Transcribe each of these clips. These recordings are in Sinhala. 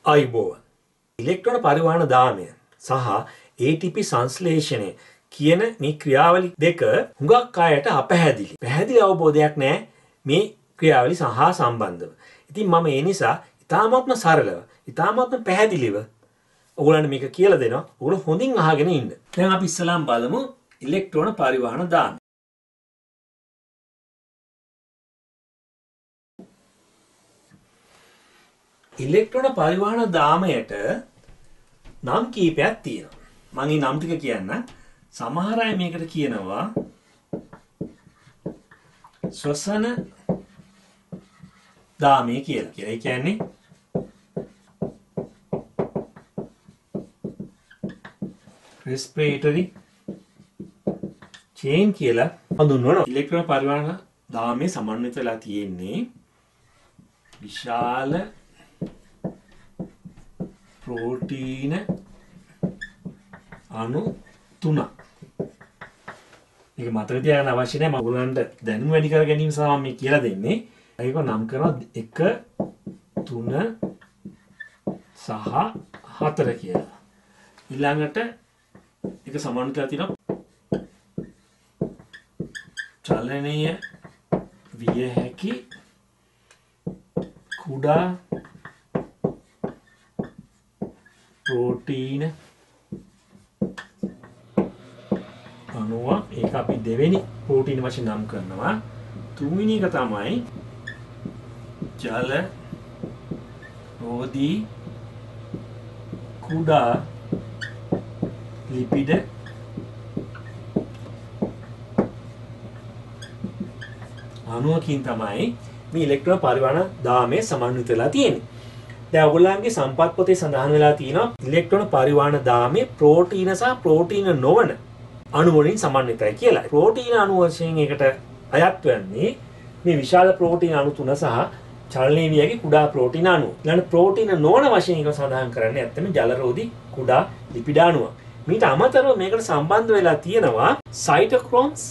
අයිබෝවන් ඉලෙක්ට්‍රෝන පරිවහන දාමය සහ ATP සංශ්ලේෂණය කියන මේ ක්‍රියාවලි දෙක හුඟක් අයට අපැහැදිලි. පැහැදිලි අවබෝධයක් නැහැ මේ ක්‍රියාවලි සහ සම්බන්ධව. ඉතින් මම ඒ නිසා ඉතාමත්ම සරලව, ඉතාමත්ම පැහැදිලිව ඔයගොල්ලන්ට මේක කියලා දෙනවා. ඔයගොල්ලෝ හොඳින් අහගෙන ඉන්න. දැන් අපි ඉස්සලාම් බලමු ඉලෙක්ට්‍රෝන පරිවහන දාමය. ඉලෙක්ට්‍රෝන පරිවහන දාමයට නම් කීපයක් තියෙනවා. මම මේ නම් ටික කියන්න. සමහර අය මේකට කියනවා ශ්වසන දාමය කියලා. ඒ කියන්නේ respiratory chain කියලා හඳුන්වනවා. ඉලෙක්ට්‍රෝන පරිවහන දාමයේ සමන්විත වෙලා තියෙන්නේ විශාල ප්‍රෝටීන අණු 3ක්. මේක මතක තියාගන්න අවශ්‍ය නැහැ. මම ඔයගොල්ලන්ට දැනුම වැඩි කර ගැනීම සඳහා මම මේ කියලා දෙන්නේ. ඒක නම් කරනවා 1 3 සහ 4 කියලා. ඊළඟට ඒක සමානතාව තියෙනවා චලනීය විය හැකි කුඩා ප්‍රෝටීන අණුව. ඒක අපි දෙවෙනි ප්‍රෝටීන වශයෙන් නම් කරනවා. තුන්වෙනි එක තමයි ජල රෝධී කුඩා ලිපිඩ අණුවකින් තමයි මේ ඉලෙක්ට්‍රෝන පරිවහන දාමයේ සමන්විත වෙලා තියෙන්නේ. දැන් ඔයගොල්ලන්ගේ සම්පත් පොතේ සඳහන් වෙලා තියෙනවා ඉලෙක්ට්‍රෝන පරිවහන දාමයේ ප්‍රෝටීන සහ ප්‍රෝටීන නොවන අණු වලින් සමන්විතයි කියලා. ප්‍රෝටීන අණු වශයෙන් ඒකට අයත් වෙන්නේ මේ විශාල ප්‍රෝටීන අණු 3 සහ චලනීය විය හැකි කුඩා ප්‍රෝටීන අණු. ඊළඟ ප්‍රෝටීන නොවන වශයෙන් ඒක සඳහන් කරන්නේ ඇත්තම ජලරෝධී කුඩා ලිපිඩ අණුව. මීට අමතරව මේකට සම්බන්ධ වෙලා තියෙනවා සයිටෝක්‍රෝම් C.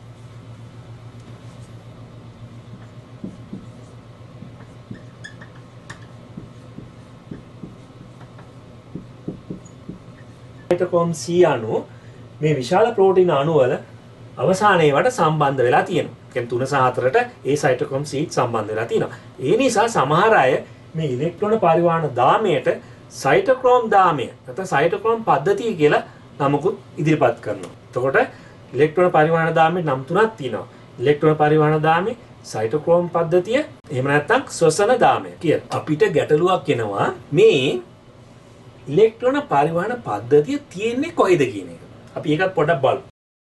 සයිටෝක්‍රෝම් C අණු මේ විශාල ප්‍රෝටීන අණු වල අවසානයේ වට සම්බන්ධ වෙලා තියෙනවා. කියන්නේ 3 සහ 4ට ඒ සයිටෝක්‍රෝම් C සම්බන්ධ වෙලා තියෙනවා. ඒ නිසා සමහර අය මේ ඉලෙක්ට්‍රෝන පරිවහන දාමයට සයිටෝක්‍රෝම් දාමය නැත්නම් සයිටෝක්‍රෝම් පද්ධතිය කියලා නමකුත් ඉදිරිපත් කරනවා. එතකොට ඉලෙක්ට්‍රෝන පරිවහන දාමයේ නම් තුනක් තියෙනවා. ඉලෙක්ට්‍රෝන පරිවහන දාමේ, සයිටෝක්‍රෝම් පද්ධතිය, එහෙම නැත්නම් ශ්වසන දාමය කියලා. අපිට ගැටලුවක් එනවා මේ ඉලෙක්ට්‍රෝන පරිවහන පද්ධතිය තියෙන්නේ කොයිද කියන එක. අපි ඒකත් පොඩ්ඩක් බලමු.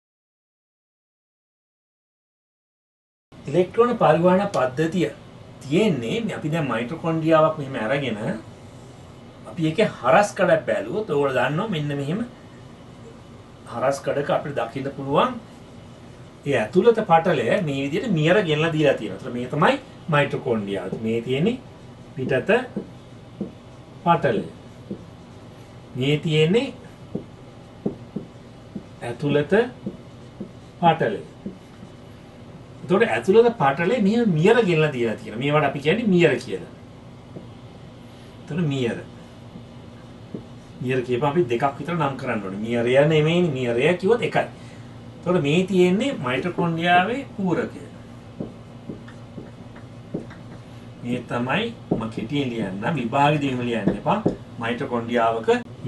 ඉලෙක්ට්‍රෝන පරිවහන පද්ධතිය තියෙන්නේ අපි දැන් මයිටොකොන්ඩ්‍රියාවක් මෙහෙම අරගෙන අපි ඒකේ හරස් කඩක් බැලුවොත් ඔයගොල්ලෝ දන්නවා මෙන්න මෙහෙම හරස් කඩක අපිට දකින්න පුළුවන් ඒ ඇතුළත පටලය මේ විදිහට මියර ගෙනලා දීලා තියෙනවා. ඒතර මේ තමයි මයිටොකොන්ඩ්‍රියාව. මේ තියෙන්නේ පිටත පටලය. මේ තියෙන්නේ ඇතුළත පටලය. එතකොට ඇතුළත පටලේ මෙහෙම මියර ගෙනලා දීලා තියෙනවා. මේවට අපි කියන්නේ මියර කියලා. එතකොට මියර කියපම අපි දෙකක් විතර නම් කරන්න ඕනේ. මියරය නෙමෙයි, මියරය කිව්වොත් එකයි. එතකොට මේ තියෙන්නේ මයිටොකොන්ඩ්‍රියාවේ පූරකය. මේ තමයි මම කෙටියෙන් ලියන්න විභාගෙ දෙන්න ලියන්න එපා. මයිටොකොන්ඩ්‍රියාවක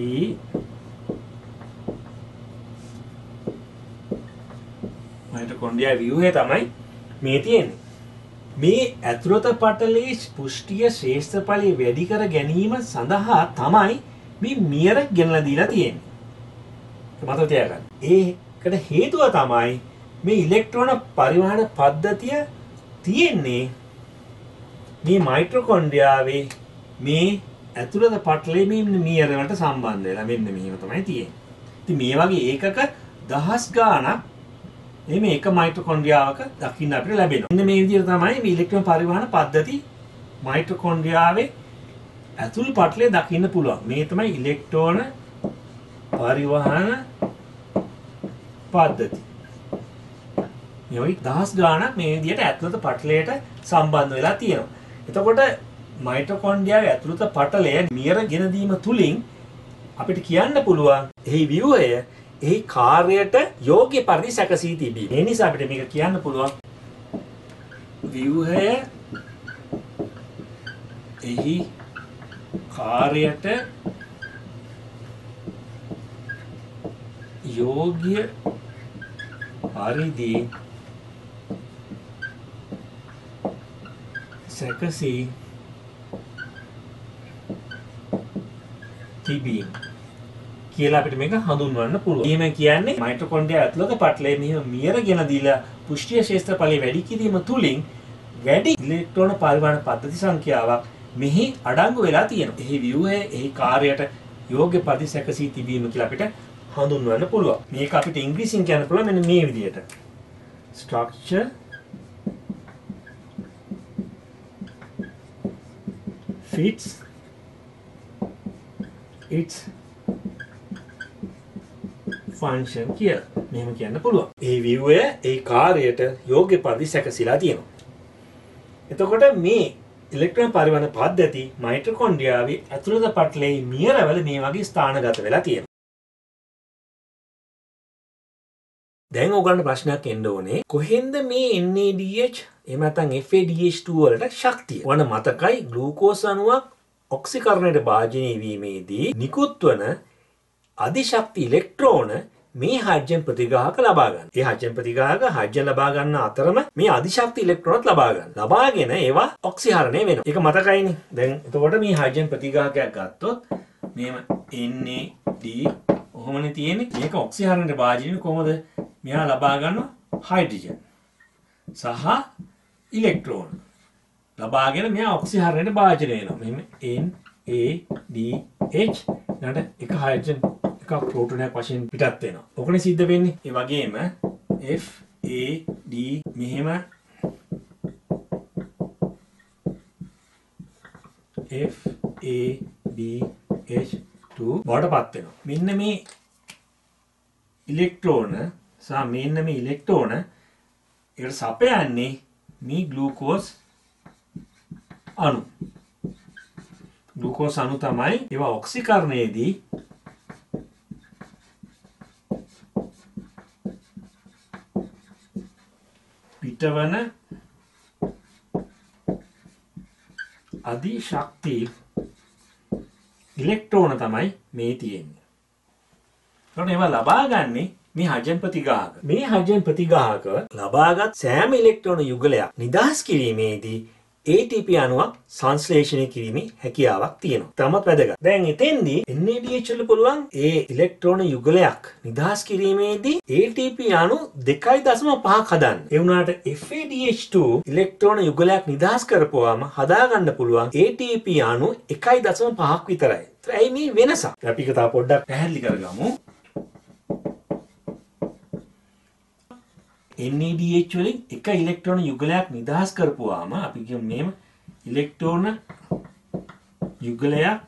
මයිටොකොන්ඩ්‍රියා ව්‍යුහය තමයි මේ තියෙන්නේ. මේ ඇතුළත පටලයේ පුෂ්ටිය ශ්‍රේෂ්ඨඵලය වැඩි කර ගැනීම සඳහා තමයි මේ මියර ගෙනලා දීලා තියෙන්නේ. මතක තියාගන්න. ඒකට හේතුව තමයි මේ ඉලෙක්ට්‍රෝන පරිවහන පද්ධතිය තියෙන්නේ මේ මයිටොකොන්ඩ්‍රියාවේ මේ ඇතුළත පටලයේ මේ මියර වලට සම්බන්ධ වෙලා මෙන්න මෙහෙම තමයි තියෙන්නේ. ඉතින් මේ වගේ ඒකක දහස් ගාණක් මේ එක මයිටොකොන්ඩ්‍රියාවක දකින්න අපිට ලැබෙනවා. මෙන්න මේ විදිහට තමයි මේ ඉලෙක්ට්‍රෝන පරිවහන පද්ධති මයිටොකොන්ඩ්‍රියාවේ ඇතුළු පටලේ දකින්න පුළුවන්. මේ තමයි ඉලෙක්ට්‍රෝන පරිවහන පද්ධති. මේ වගේ දහස් ගාණක් මේ විදිහට ඇතුළත පටලයට සම්බන්ධ වෙලා තියෙනවා. එතකොට මයිටොකොන්ඩ්‍රියාවේ ඇතුළත පටලය මියර ගෙන දීම තුලින් අපිට කියන්න පුළුවන් එහි ව්‍යුහය එහි කාර්යයට යෝග්‍ය පරිදි සැකසී තිබීම. ඒ නිසා අපිට මේක කියන්න පුළුවන් ව්‍යුහය එහි කාර්යයට යෝග්‍ය පරිදි සැකසී තිබීම කියලා අපිට මේක හඳුන්වන්න පුළුවන්. එහෙම කියන්නේ මයිටොකොන්ඩ්‍රියා ඇතුළත පටලයේ මෙහෙම මියර ගෙන දීලා පුෂ්ටීය ශේෂ්ත්‍රඵලය වැඩි කිරීම තුලින් වැඩි ඉලෙක්ට්‍රෝන පරිමාණ පද්ධති සංඛ්‍යාවක් මෙහි අඩංගු වෙලා තියෙනවා. එහි ව්‍යුහය එහි කාර්යයට යෝග්‍ය පරිදි සැකසී තිබීම කියලා අපිට හඳුන්වන්න පුළුවන්. මේක අපිට ඉංග්‍රීසියෙන් කියන්න පුළුවන් මෙන්න මේ විදිහට. structure fits its function කියලා. මෙහෙම කියන්න පුළුවන්. ඒ ව්‍යුහය ඒ කාර්යයට යෝග්‍ය පරිදි සැකසීලා තියෙනවා. එතකොට මේ ඉලෙක්ට්‍රෝන පරිවහන පද්ධති මයිටොකොන්ඩ්‍රියාවේ ඇතුළත පටලයේ මියරවල මේ වගේ ස්ථානගත වෙලා තියෙනවා. දැන් ඕගොල්ලන්ට ප්‍රශ්නයක් එන්න ඕනේ කොහෙන්ද මේ NADH එහෙම නැත්නම් FADH2 වලට ශක්තිය? වන මතකයි ග්ලූකෝස් අණුවක් ඔක්සිකරණයට භාජනය වීමේදී නිකුත් වන අධිශක්ති ඉලෙක්ට්‍රෝන මේ හයිඩ්‍රජන් ප්‍රතිග්‍රාහක ලබා ගන්න. ඒ හයිඩ්‍රජන් ප්‍රතිග්‍රාහක හයිඩ්‍රජන් ලබා ගන්න අතරම මේ අධිශක්ති ඉලෙක්ට්‍රෝනත් ලබා ගන්න. ලබාගෙන ඒවා ඔක්සිහරණය වෙනවා. ඒක මතකයිනේ. දැන් එතකොට මේ හයිඩ්‍රජන් ප්‍රතිග්‍රාහකයක් ගත්තොත් මේම NAD ඔහොමනේ තියෙන්නේ. මේක ඔක්සිහරණයට භාජනය කොහොමද? මෙයා ලබා ගන්න හයිඩ්‍රජන් සහ ඉලෙක්ට්‍රෝන ලබාගෙන මෙයා ඔක්සිහරණයට භාජනය වෙනවා. මෙහෙම NADH ඊට එක හයිඩ්‍රජන් එකක් ප්‍රෝටෝනයක් වශයෙන් පිටත් වෙනවා. ඔකනේ සිද්ධ වෙන්නේ. ඒ වගේම FAD මෙහෙම FADH2 බවටපත් වෙනවා. මෙන්න මේ ඉලෙක්ට්‍රෝන සහ මෙන්න මේ ඉලෙක්ට්‍රෝන ඒකට සපයන්නේ මේ ග්ලූකෝස් අණු. ග්ලූකෝස් අණු තමයි ඒවා ඔක්සිකරණයේදී පිටවන අධිශක්ති ඉලෙක්ට්‍රෝන තමයි මේ තියෙන්නේ. ඒකට ඒවා ලබා ගන්නේ මේ හයිඩ්‍රජන් ප්‍රතිග්‍රාහක. මේ හයිඩ්‍රජන් ප්‍රතිග්‍රාහක ලබාගත් සෑම ඉලෙක්ට්‍රෝන යුගලයක් නිදහස් කිරීමේදී ATP අණුවක් සංශ්ලේෂණය කිරීමේ හැකියාවක් තියෙනවා. තමත් වැදගත්. දැන් එතෙන්දී NADH වල පුළුවන් ඒ ඉලෙක්ට්‍රෝන යුගලයක් නිදහස් කිරීමේදී ATP අණු 2.5ක් හදන්න. ඒ වුණාට FADH2 ඉලෙක්ට්‍රෝන යුගලයක් නිදහස් කරපුවාම හදාගන්න පුළුවන් ATP අණු 1.5ක් විතරයි. ඒයි මේ වෙනස. අපි ඒක තව පොඩ්ඩක් පැහැදිලි කරගමු. NADH වලින් එක ඉලෙක්ට්‍රෝන යුගලයක් නිදහස් කරපුවාම අපි කියමු මේම ඉලෙක්ට්‍රෝන යුගලයක්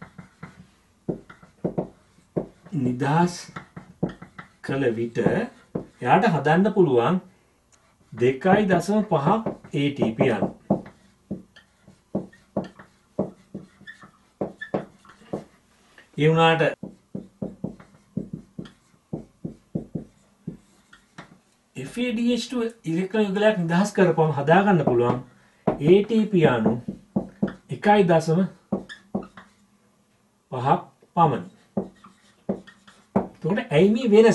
නිදහස් කළ විට එයාට හදන්න පුළුවන් 2.5ක් ATP අණු. ඒ වුණාට FADH2 ඉලෙක්ට්‍රෝන යුගලයක් නිදහස් කරපුවම හදාගන්න පුළුවන් ATP අණු 1.5ක් පමණයි. එතකොට ඇයි මේ වෙනස?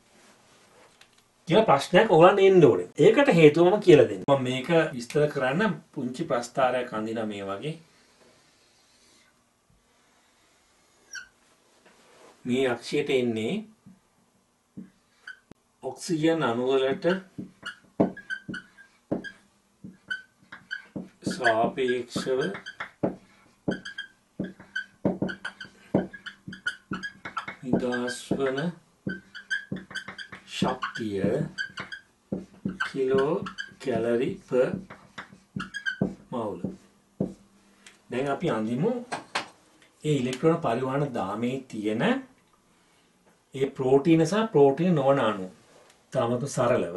කියලා ප්‍රශ්නයක් ඔයගලන්ට එන්න ඕනේ. ඒකට හේතුව මම කියලා දෙන්න. මම මේක විස්තර කරන්න පුංචි ප්‍රස්තාරයක් අඳිනා මේ වගේ. මේ අක්ෂයට එන්නේ ඔක්සිජන් අණු වලට සාපේක්ෂව නිදහස් වන ශක්තිය කිලෝ කැලරි per මවුල්. දැන් අපි අඳිමු ඒ ඉලෙක්ට්‍රෝන පරිවහන දාමේ තියෙන ඒ ප්‍රෝටීන සහ ප්‍රෝටීන නොවන අණු. තාමත් සරලව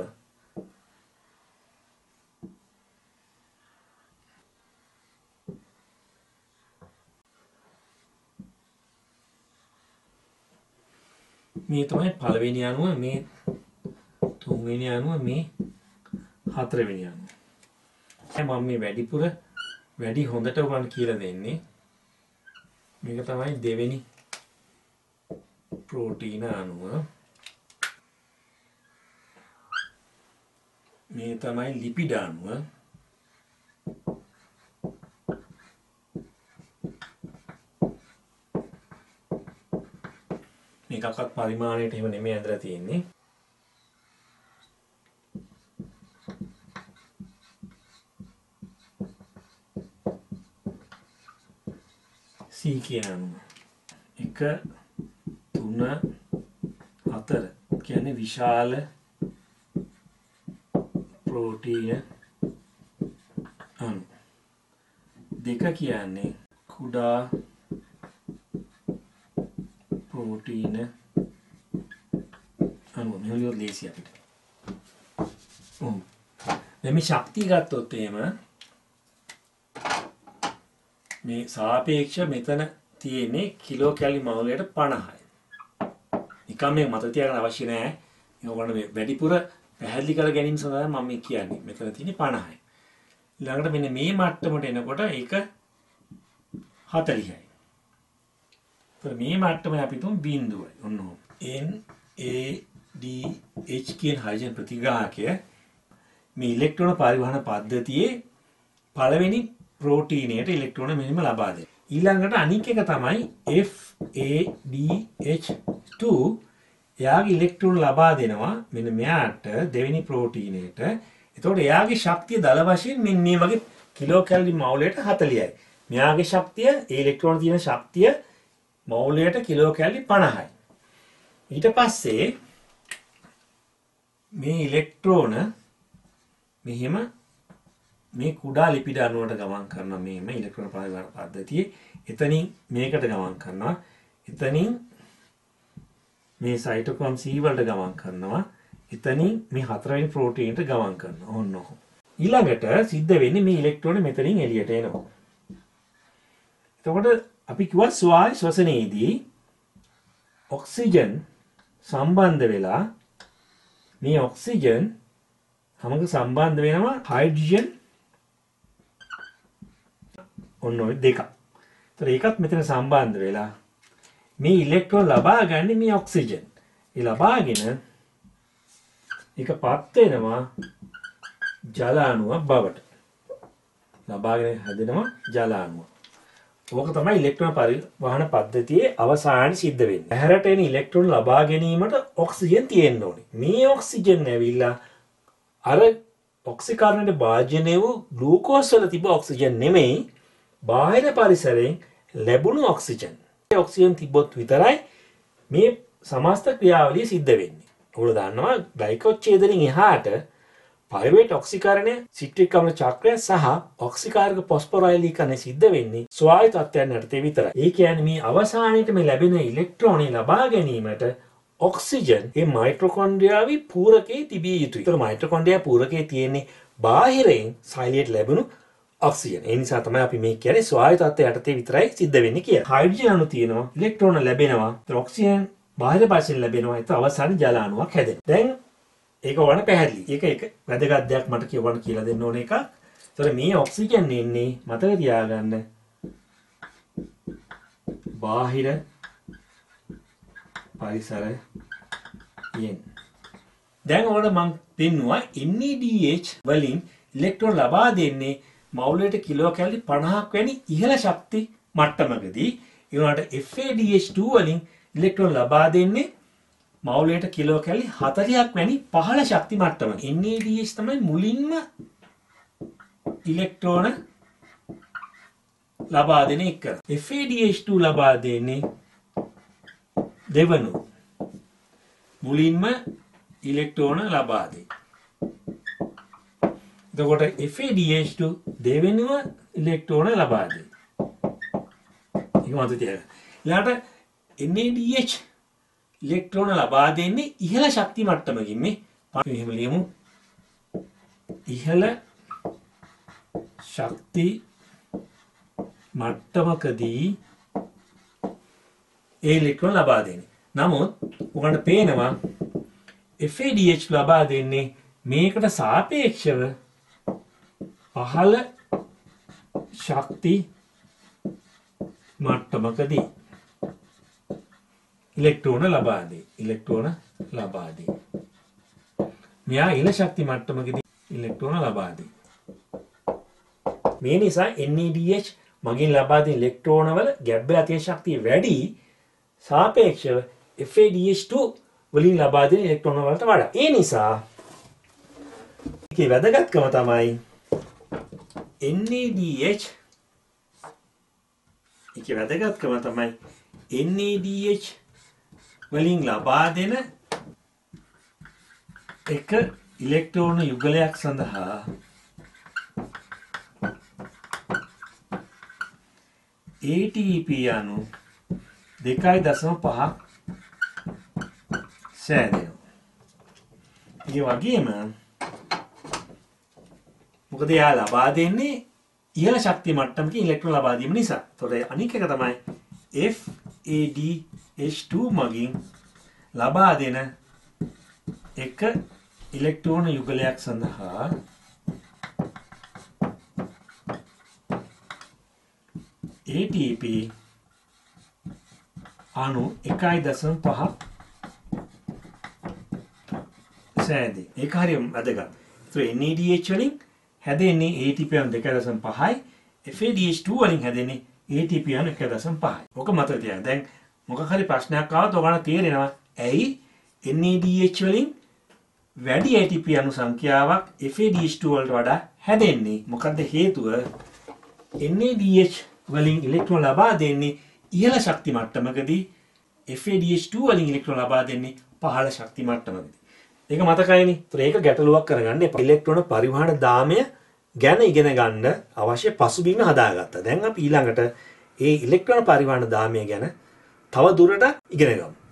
මේ තමයි පළවෙනි අණුව, මේ තුන්වෙනි අණුව, මේ හතරවෙනි අණුව. මම මේ වැඩිපුර වැඩි හොඳට ඔයගලන්ට කියලා දෙන්නේ. මේක තමයි දෙවෙනි ප්‍රෝටීන අණුව. මේ තමයි ලිපිඩ අණුව. මේකක්වත් පරිමාණයට එහෙම නෙමෙයි ඇඳලා තියෙන්නේ. C කියන අණුව. 1 3 4 කියන්නේ විශාල ප්‍රෝටීන අණු. 2 කියන්නේ කුඩා ප්‍රෝටීන අණු. මෙහෙම ලේසි අපිට. මේ ශක්තිය ගත්තොත් එහෙම මේ සාපේක්ෂ මෙතන තියෙන්නේ කිලෝ කැලරි මවුලයට 50යි. නිකම් මේ මත තියාගන්න අවශ්‍ය නැහැ. මේක මේ වැඩිපුර පැහැදිලි කර ගැනීම සඳහා මම මේ කියන්නේ. මෙතන තියෙන්නේ 50යි. ඊළඟට මෙන්න මේ මට්ටමට එනකොට ඒක 40යි. ඒතර මේ මට්ටමේ අපි තුන් බිඳුවයි. ඔන්න ඔහොම. NADH කියන හයිඩ්‍රජන් ප්‍රතිග්‍රාහකය මේ ඉලෙක්ට්‍රෝන පරිවහන පද්ධතියේ පළවෙනි ප්‍රෝටීනයට ඉලෙක්ට්‍රෝන මෙහෙම ලබා දෙනවා. ඊළඟට අනික් එක තමයි FADH2. එයාගේ ඉලෙක්ට්‍රෝන ලබා දෙනවා මෙන්න මෙයාට දෙවෙනි ප්‍රෝටීනයට. එතකොට එයාගේ ශක්තිය දල වශයෙන් මෙන්න මේ වගේ කිලෝ කැලරි මවුලයට 40යි. මෙයාගේ ශක්තිය ඒ ඉලෙක්ට්‍රෝන තියෙන ශක්තිය මවුලයට කිලෝ කැලරි 50යි. ඊට පස්සේ මේ ඉලෙක්ට්‍රෝන මෙහෙම මේ කුඩා ලිපිඩ අණුවට ගමන් කරනවා. මෙහෙම ඉලෙක්ට්‍රෝන පරිවහන පද්ධතියේ එතනින් මේකට ගමන් කරනවා. එතනින් මේ සයිටෝක්‍රෝම් C වලට ගමන් කරනවා. එතනින් මේ හතරවෙනි ප්‍රෝටීනට ගමන් කරනවා. ඔන්න ඔහොම. ඊළඟට සිද්ධ වෙන්නේ මේ ඉලෙක්ට්‍රෝන මෙතනින් එළියට එනවා. එතකොට අපි කිව්වා ස්වායු ශ්වසනයේදී ඔක්සිජන් සම්බන්ධ වෙලා මේ ඔක්සිජන් හැමක සම්බන්ධ වෙනවා හයිඩ්‍රජන් ඔන්න ඔය දෙක. ඒතර ඒකත් මෙතන සම්බන්ධ වෙලා මේ ඉලෙක්ට්‍රෝන ලබා ගන්න මේ ඔක්සිජන්. ඒ ලබාගෙන ඒකපත් වෙනවා ජල අණුවක් බවට. ලබාගෙන හැදෙනවා ජල අණුව. ඕක තමයි ඉලෙක්ට්‍රෝන පරිවහන පද්ධතියේ අවසානයේ සිද්ධ වෙන්නේ. ඇහැරට එන ඉලෙක්ට්‍රෝන ලබා ගැනීමට ඔක්සිජන් තියෙන්න ඕනේ. මේ ඔක්සිජන් ඇවිල්ලා අර ඔක්සිකරණයට භාජනය වූ ග්ලූකෝස් වල තිබු ඔක්සිජන් නෙමෙයි බාහිර පරිසරයෙන් ලැබුණු ඔක්සිජන්. ඒ ඔක්සිජන් තිබ්බොත් විතරයි මේ සමස්ත ක්‍රියාවලිය සිද්ධ වෙන්නේ. ඔයගොල්ලෝ දන්නවා ග්ලයිකෝච්ඡේදනයෙන් එහාට පයිරුවේට් ඔක්සිකරණය, සිට්‍රික් අම්ල චක්‍රය සහ ඔක්සිකාරක ෆොස්ෆොරයිලීකරණය සිද්ධ වෙන්නේ ස්වායු තත්ත්වයන් යටතේ විතරයි. ඒ කියන්නේ මේ අවසානයේට මේ ලැබෙන ඉලෙක්ට්‍රෝන ලබා ගැනීමට ඔක්සිජන් ඒ මයිටොකොන්ඩ්‍රියාවේ පූරකයේ තිබිය යුතුයි. ඒතර මයිටොකොන්ඩ්‍රියා පූරකයේ තියෙන්නේ බාහිරින් සෛලයට ලැබුණු ඔක්සිජන්. ඒ නිසා තමයි අපි මේ කියන්නේ ස්වායු තත්ත්වය යටතේ විතරයි සිද්ධ වෙන්නේ කියලා. හයිඩ්‍රජන් අණු තියෙනවා, ඉලෙක්ට්‍රෝන ලැබෙනවා, ඔක්සිජන් බාහිර පාර්ශ්වයෙන් ලැබෙනවා. ඒත් අවසානයේ ජල අණුවක් හැදෙනවා. දැන් ඒක වණ පැහැදිලි. ඒක වැදගත් දෙයක් මට කියවන්න කියලා දෙන්න ඕන එකක්. ඒතර මේ ඔක්සිජන් එන්නේ මතක තියාගන්න බාහිර පරිසරයෙන්. දැන් ඔයාලට මම පෙන්නුවා NADH වලින් ඉලෙක්ට්‍රෝන ලබා දෙන්නේ මවුලයට කිලෝ කැලරි 50ක් වැනි ඉහළ ශක්ති මට්ටමකදී. ඒ වුණාට FADH2 වලින් ඉලෙක්ට්‍රෝන ලබා දෙන්නේ මවුලයට කිලෝ කැලරි 40ක් වැනි පහළ ශක්ති මට්ටමක. NADH තමයි මුලින්ම ඉලෙක්ට්‍රෝන ලබා දෙන එක. FADH2 ලබා දෙන්නේ දෙවනු මුලින්ම ඉලෙක්ට්‍රෝන ලබා දෙයි. එතකොට FADH2 දෙවෙනිව ඉලෙක්ට්‍රෝන ලබා දෙයි. ඒක මතක තියාගන්න. ඊළඟට NADH ඉලෙක්ට්‍රෝන ලබා දෙන්නේ ඉහළ ශක්ති මට්ටමකින්. මේ එහෙම ලියමු. ඉහළ ශක්ති මට්ටමකදී ඒ ඉලෙක්ට්‍රෝන ලබා දෙන්නේ. නමුත් ඔයගොල්ලන්ට පේනවා FADH ලබා දෙන්නේ මේකට සාපේක්ෂව පහළ ශක්ති මට්ටමකදී ඉලෙක්ට්‍රෝන ලබා දෙයි. මෙයා ඉල ශක්ති මට්ටමකදී ඉලෙක්ට්‍රෝන ලබා දෙයි. මේ නිසා NADH මගින් ලබා දෙන ඉලෙක්ට්‍රෝන වල ගැබ් වෙලා තියෙන ශක්තිය වැඩි සාපේක්ෂව FADH2 වලින් ලබා දෙන ඉලෙක්ට්‍රෝන වලට වඩා. ඒ නිසා ඒකේ වැදගත්කම තමයි NADH වලින් ලබා දෙන එක ඉලෙක්ට්‍රෝන යුගලයක් සඳහා ATP අණු 2.5ක් සෑදෙනවා. ඒ වගේම මොකද යා ලබා දෙන්නේ ඉහළ ශක්තිය මට්ටමකින් ඉලෙක්ට්‍රෝන ලබා දීම නිසා. ඒතකොට අනික එක තමයි FADH2 මගින් ලබා දෙන එක ඉලෙක්ට්‍රෝන යුගලයක් සඳහා ATP අණු 1.5ක් සෑදේ. ඒක හරියම වැදගත්. ඒතර NADH වලින් හැදෙන්නේ ATP අණු 2.5යි. FADH2 වලින් හැදෙන්නේ ATP අණු 1.5යි. ඔක මතක තියාගන්න. දැන් මොකක් හරි ප්‍රශ්නයක් ආවොත් ඔයාලට තේරෙනවා ඇයි NADH වලින් වැඩි ATP අණු සංඛ්‍යාවක් FADH2 වලට වඩා හැදෙන්නේ. මොකද්ද හේතුව? NADH වලින් ඉලෙක්ට්‍රෝන ලබා දෙන්නේ ඉහළ ශක්ති මට්ටමකදී FADH2 වලින් ඉලෙක්ට්‍රෝන ලබා දෙන්නේ පහළ ශක්ති මට්ටමකදී. ඒක මතකයිනේ. ඒතර ඒක ගැටලුවක් කරගන්න එපා. ඉලෙක්ට්‍රෝන පරිවහන දාමය ගැන ඉගෙන ගන්න අවශ්‍ය පසුබිම හදාගත්තා. දැන් අපි ඊළඟට ඒ ඉලෙක්ට්‍රෝන පරිවහන දාමය ගැන තව දුරටත් ඉගෙන ගමු.